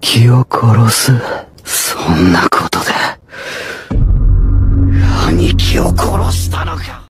貴を殺す。そんなことで兄貴を殺したのか。